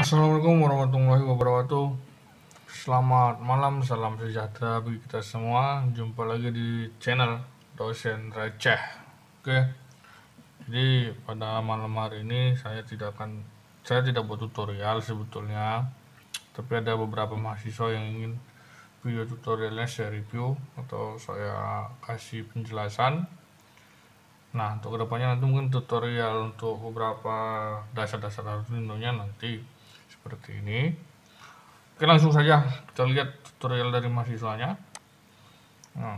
Assalamualaikum warahmatullahi wabarakatuh. Selamat malam, salam sejahtera bagi kita semua. Jumpa lagi di channel Dosen Receh. Oke, jadi pada malam hari ini saya tidak buat tutorial sebetulnya, tapi ada beberapa mahasiswa yang ingin video tutorialnya saya review atau saya kasih penjelasan. Nah, untuk kedepannya nanti mungkin tutorial untuk beberapa dasar-dasar Arduino-nya nanti seperti ini. Oke, langsung saja kita lihat tutorial dari mahasiswanya. Nah,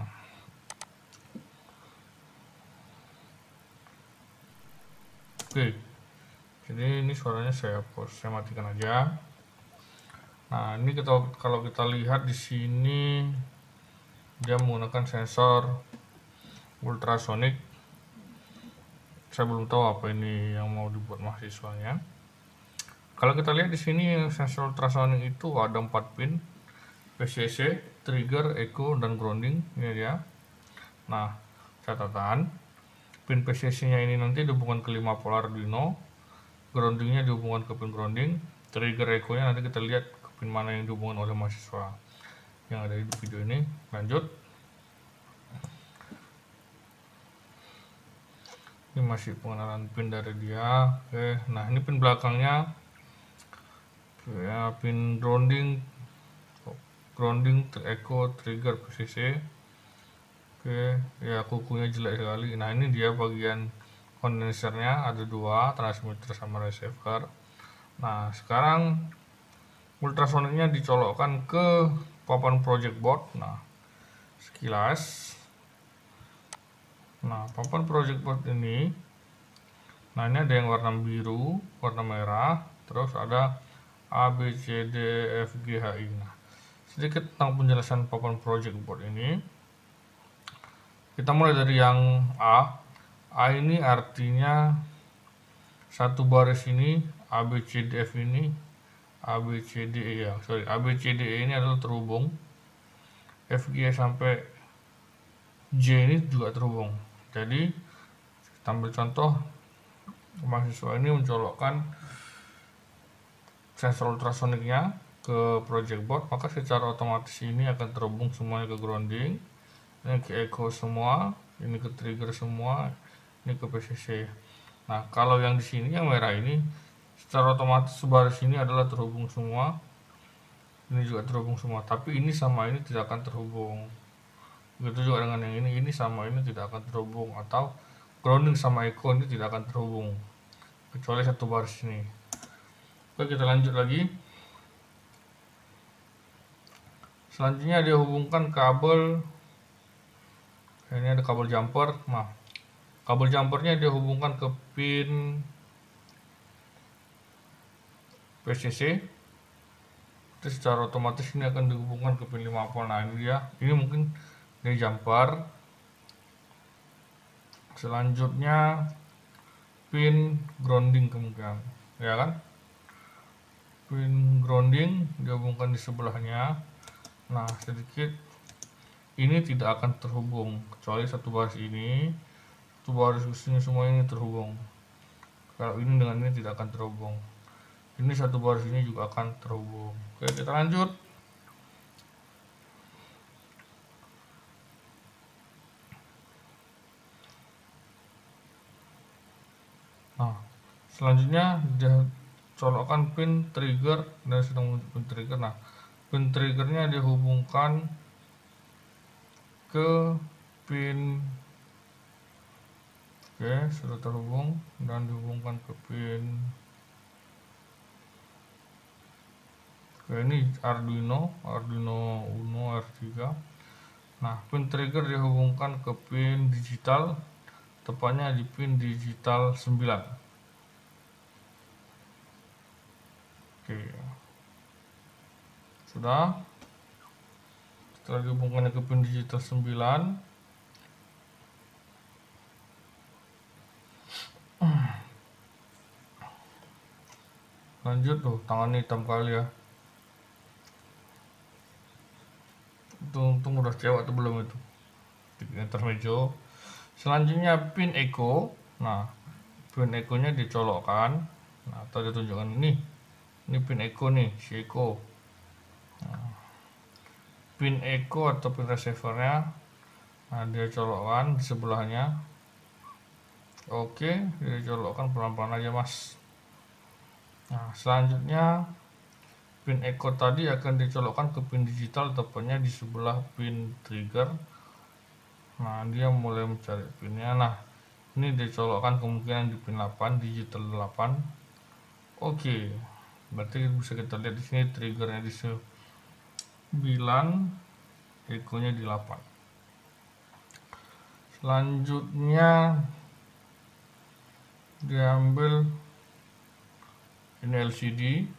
oke, jadi ini suaranya saya matikan aja. Nah, ini kalau kita lihat di sini dia menggunakan sensor ultrasonic. Saya belum tahu apa ini yang mau dibuat mahasiswanya. Kalau kita lihat di sini sensor ultrasonic itu ada 4 pin: PCC, trigger, echo, dan grounding. Ini dia. Nah, catatan pin PCC-nya ini nanti dihubungkan ke 5 pol Arduino, groundingnya dihubungkan ke pin grounding, trigger echo-nya nanti kita lihat ke pin mana yang dihubungkan oleh mahasiswa yang ada di video ini. Lanjut. Ini masih pengenalan pin dari dia. Oke, nah ini pin belakangnya ya, pin grounding, echo, trigger, PCC. Oke, ya kukunya jelek sekali. Nah, ini dia bagian kondensernya, ada 2, transmitter sama receiver. Nah, sekarang ultrasonicnya dicolokkan ke papan project board. Nah, sekilas. Nah, papan project board ini, nah ini ada yang warna biru, warna merah, terus ada A, B, C, D, F, G, H, I. Nah, sedikit tentang penjelasan papan project board ini. Kita mulai dari yang A. A ini artinya satu baris ini, A, B, C, D, F ini, A, B, C, D, E ya. A, B, C, D, E ini adalah terhubung. F, G sampai J ini juga terhubung. Jadi, kita ambil contoh, mahasiswa ini mencolokkan sensor ultrasoniknya ke project board, maka secara otomatis ini akan terhubung semuanya ke grounding, ini ke echo semua, ini ke trigger semua, ini ke PCC. Nah, kalau yang di sini yang merah ini secara otomatis sebaris ini adalah terhubung semua, ini juga terhubung semua, tapi ini sama ini tidak akan terhubung. Begitu juga dengan yang ini sama ini tidak akan terhubung, atau grounding sama echo ini tidak akan terhubung kecuali satu baris ini. Oke, kita lanjut lagi. Selanjutnya dia hubungkan kabel, ini ada kabel jumper. Nah, kabel jumpernya dia hubungkan ke pin PCC. Itu secara otomatis ini akan dihubungkan ke pin 5 volt. Nah, ini dia, ini mungkin dari jumper. Selanjutnya pin grounding kemungkinan, ya kan? Pin grounding dihubungkan di sebelahnya. Nah, sedikit ini tidak akan terhubung kecuali satu baris ini, satu baris ini semua ini terhubung. Kalau ini dengan ini tidak akan terhubung. Ini satu baris ini juga akan terhubung. Oke, kita lanjut. Nah, selanjutnya dia colokkan pin trigger dan sedang pin trigger. Nah, pin triggernya dihubungkan ke pin, oke, sudah terhubung dan dihubungkan ke pin, oke, ini Arduino Uno R3. Nah, pin trigger dihubungkan ke pin digital, tepatnya di pin digital 9. Oke, sudah. Setelah dihubungkannya ke pin digital 9, lanjut tuh, tangannya hitam kali ya. Untung udah cewek atau belum itu. Intermezzo. Selanjutnya pin echo. Nah, pin echo nya dicolokkan. Nah, atau ditunjukkan ini. Ini pin echo nih, si echo. Pin echo atau pin receivernya, nah dia colokkan di sebelahnya. Oke, dia colokkan pelan-pelan aja mas. Nah selanjutnya pin echo tadi akan dicolokkan ke pin digital, tepatnya di sebelah pin trigger. Nah dia mulai mencari pinnya. Nah ini dicolokkan kemungkinan di pin 8, digital 8. Oke, berarti bisa kita lihat di sini triggernya di 9, echo-nya di 8. Selanjutnya diambil ini LCD,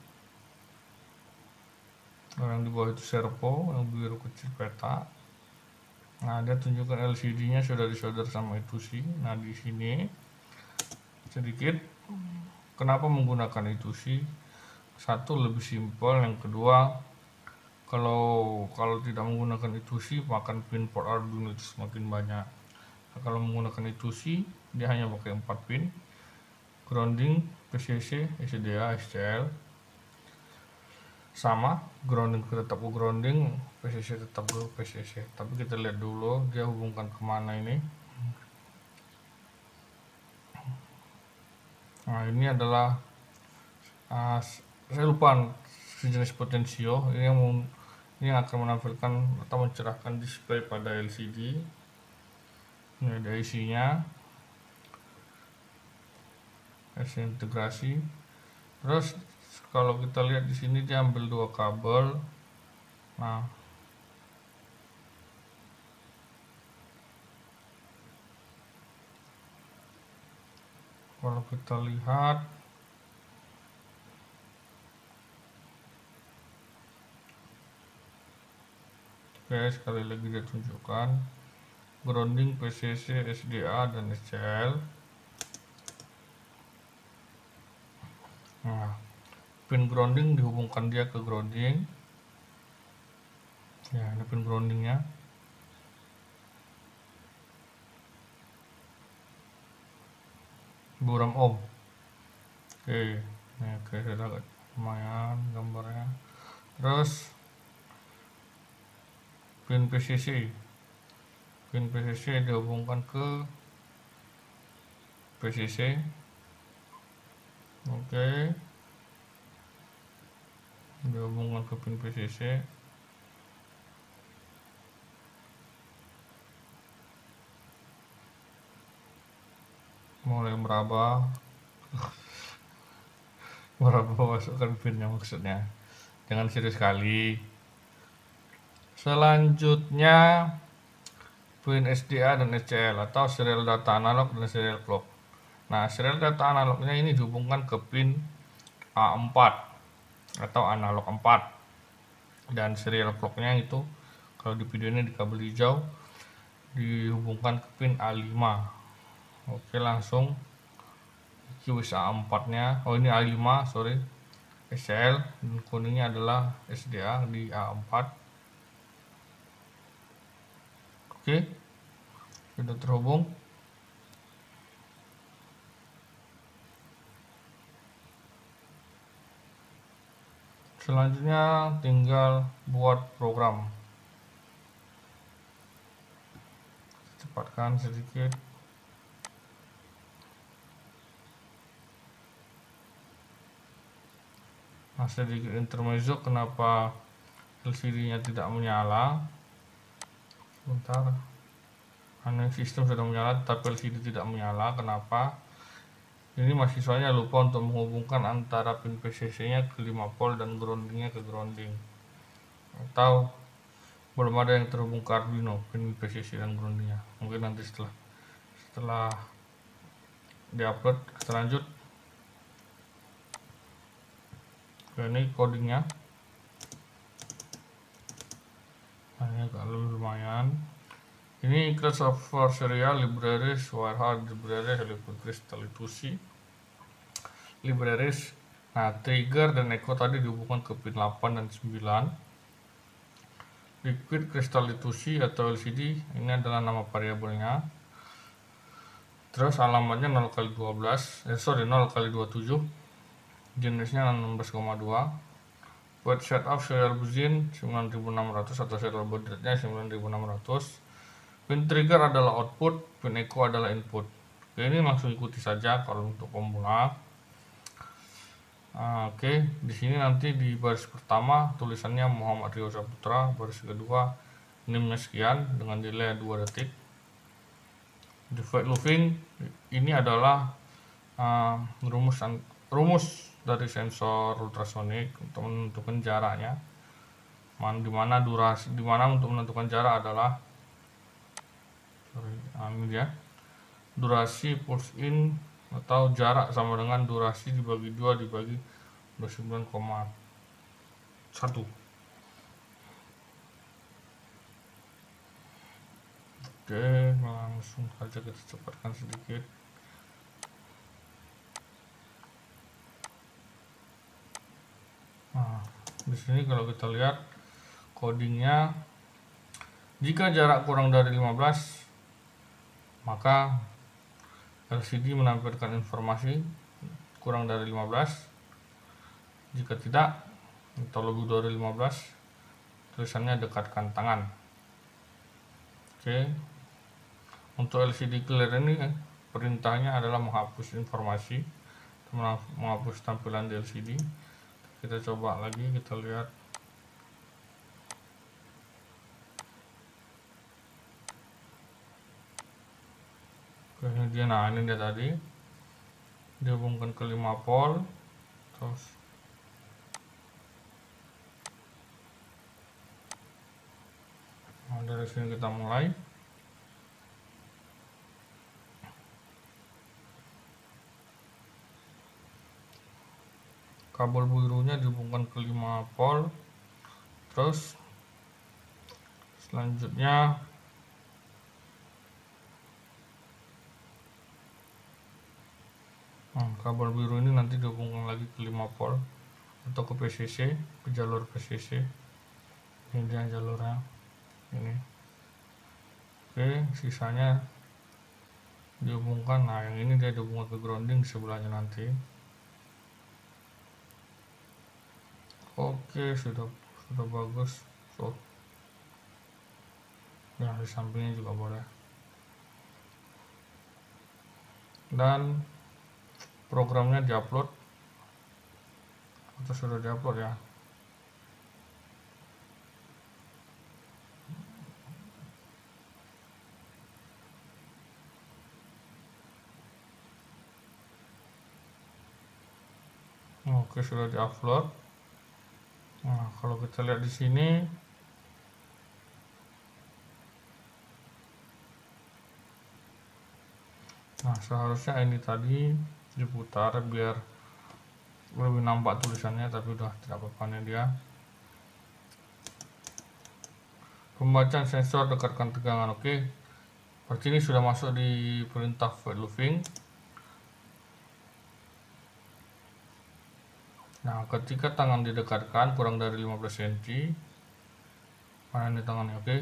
yang di bawah itu servo, yang biru kecil peta. Nah dia tunjukkan LCD-nya sudah disolder sama itu sih. Nah di sini sedikit kenapa menggunakan itu sih, satu lebih simpel, yang kedua kalau tidak menggunakan itu sih makan pin port Arduino itu semakin banyak. Nah, kalau menggunakan itu sih dia hanya pakai 4 pin, grounding, PCC, SDA, SCL sama, grounding tetap ke grounding, PCC tetap ke PCC. Tapi kita lihat dulu dia hubungkan kemana ini. Nah ini adalah saya lupa sejenis potensio ini yang akan menampilkan atau mencerahkan display pada LCD. Ini ada isinya, IC integrasi. Terus kalau kita lihat di sini dia ambil 2 kabel. Nah kalau kita lihat oke, sekali lagi dia tunjukkan grounding, PCC, SDA, dan SCL. Nah pin grounding dihubungkan dia ke grounding ya, ini pin groundingnya. Buram ohm. Oke, nah oke, sudah lumayan gambarnya. Terus pin PCC dihubungkan ke PCC. Oke, dihubungkan ke pin PCC. Mulai meraba masukkan pinnya, maksudnya jangan serius sekali. Selanjutnya pin SDA dan SCL atau serial data analog dan serial clock. Nah serial data analognya ini dihubungkan ke pin A4 atau analog 4, dan serial clocknya itu kalau di video ini di kabel hijau dihubungkan ke pin A5. Oke, langsung QS A4 nya, oh ini A5 sorry, SCL, dan kuningnya adalah SDA di A4. Oke, sudah terhubung. Selanjutnya tinggal buat program. Cepatkan sedikit. Nah sedikit intermezzo, kenapa LCD-nya tidak menyala. Sebentar, aneh, sistem sudah menyala tapi LCD tidak menyala. Kenapa? Ini mahasiswanya lupa untuk menghubungkan antara pin PCC-nya ke 5 volt dan grounding-nya ke grounding, atau belum ada yang terhubung ke Arduino pin PCC dan grounding-nya. Mungkin nanti setelah diupload kita lanjut. Ini codingnya, hanya agak lumayan. Ini crossover serial libraries, Warhard libraries, liquid crystal itu sih libraries. Nah trigger dan echo tadi dihubungkan ke pin 8 dan 9. Liquid crystal itu sih atau LCD ini adalah nama variabelnya. Terus alamatnya 0x12, 0x27. jenisnya 16,2. Buat setup serial buzin 9600 atau serial baud rate-nya 9600. Pin trigger adalah output, pin echo adalah input. Oke, ini langsung ikuti saja kalau untuk pemula. Oke, di sini nanti di baris pertama tulisannya Muhammad Rio Saputra, baris kedua NIM-nya sekian dengan delay 2 detik. Divide looping ini adalah rumus dari sensor ultrasonik untuk menentukan jaraknya. Dimana untuk menentukan jarak adalah ini dia, durasi pulse in atau jarak sama dengan durasi dibagi 2 dibagi 29,1. Oke, langsung saja kita cepatkan sedikit. Nah, di sini kalau kita lihat codingnya, jika jarak kurang dari 15 maka LCD menampilkan informasi kurang dari 15. Jika tidak atau lebih dari 15, tulisannya dekatkan tangan. Oke, untuk LCD clear ini perintahnya adalah menghapus informasi, menghapus tampilan di LCD. Kita coba lagi, kita lihat. Oke, ini dia tadi dihubungkan ke 5 pol, terus dari sini kita mulai. Kabel birunya dihubungkan ke 5 pol, terus selanjutnya kabel biru ini nanti dihubungkan lagi ke 5 pol atau ke PCC, ke jalur PCC. Ini dia jalurnya ini. Oke, sisanya dihubungkan. Nah, yang ini dia dihubungkan ke grounding di sebelahnya nanti. Oke, sudah bagus. Ya, di sampingnya juga boleh. Dan programnya diupload atau sudah diupload ya. Oke, sudah diupload. Nah, kalau kita lihat di sini, nah seharusnya ini tadi diputar biar lebih nampak tulisannya, tapi udah tidak apa-apa dia. Pembacaan sensor dekatkan tegangan. Oke, berarti ini sudah masuk di perintah void looping. Nah, ketika tangan didekatkan kurang dari 15 cm, mana ini tangannya? Oke.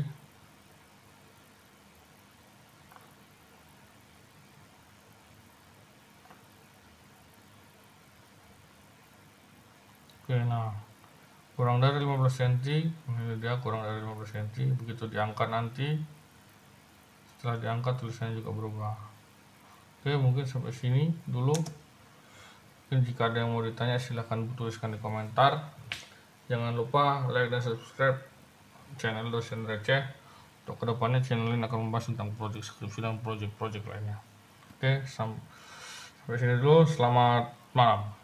Oke, nah kurang dari 15 cm, ini dia kurang dari 15 cm. Begitu diangkat nanti, setelah diangkat tulisannya juga berubah. Oke, mungkin sampai sini dulu. Jika ada yang mau ditanya silahkan tuliskan di komentar. Jangan lupa like dan subscribe channel Dosen Receh. Untuk kedepannya channel ini akan membahas tentang proyek skripsi dan proyek-proyek lainnya. Oke, sampai sini dulu. Selamat malam.